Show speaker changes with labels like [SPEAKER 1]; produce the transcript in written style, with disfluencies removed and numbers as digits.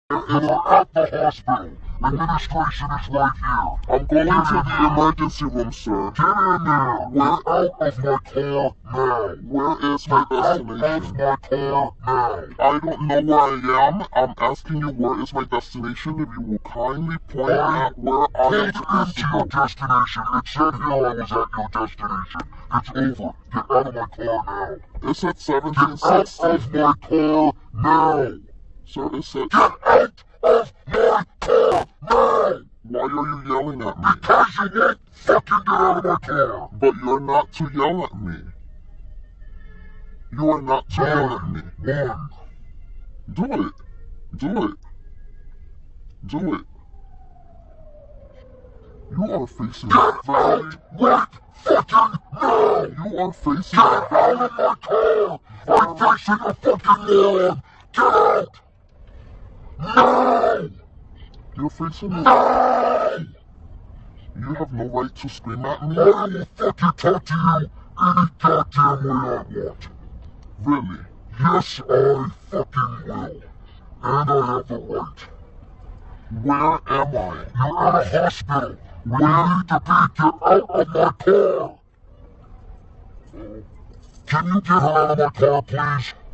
[SPEAKER 1] at the hospital. Administration is right here.
[SPEAKER 2] I'm going to the emergency room, sir.
[SPEAKER 1] Get in there. Get out of my car now.
[SPEAKER 2] Where is my destination?
[SPEAKER 1] Out of my car now.
[SPEAKER 2] I don't know where I am. I'm asking you where is my destination. If you will kindly point out where I am supposed to
[SPEAKER 1] your
[SPEAKER 2] go.
[SPEAKER 1] destination. It said here I was at your destination. It's over. Get out of my car now.
[SPEAKER 2] It said
[SPEAKER 1] Get out
[SPEAKER 2] 1760.
[SPEAKER 1] of my car now.
[SPEAKER 2] Sir, it said...
[SPEAKER 1] Get out of my car now.
[SPEAKER 2] Why are you yelling at me?
[SPEAKER 1] Because you won't fucking get out of my car.
[SPEAKER 2] But you're not to yell at me. You are not to yell at me.
[SPEAKER 1] One.
[SPEAKER 2] Do it. Do it. Do it. You are facing a very...
[SPEAKER 1] Right fucking now.
[SPEAKER 2] You are facing
[SPEAKER 1] Get
[SPEAKER 2] a
[SPEAKER 1] out of my car. I'm facing a fucking moron. Get out. No.
[SPEAKER 2] You're facing a...
[SPEAKER 1] No.
[SPEAKER 2] You have no right to scream at me.
[SPEAKER 1] I will fucking talk to you any goddamn way I want.
[SPEAKER 2] Really?
[SPEAKER 1] Yes, I fucking will. And I have the right.
[SPEAKER 2] Where am I?
[SPEAKER 1] You're at a hospital. Where you need to be. Get out of my car. Can you get her out of my car, please?